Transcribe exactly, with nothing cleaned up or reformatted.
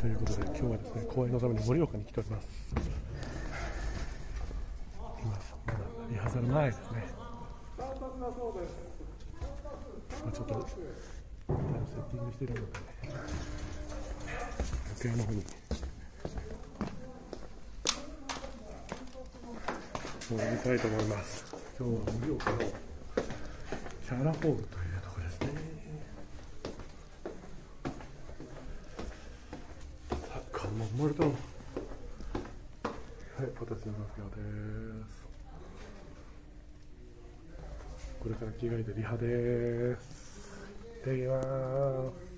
ということで今日はですね、公演のために盛岡に来ております。今まだリハーサル前ですね。まあ、ちょっとセッティングしているので、楽屋の方に戻りたいと思います。今日は盛岡のキャラホールというところですね。サッカーも生まれたの。はい、私の楽屋です。これから着替えてリハです。行ってきます。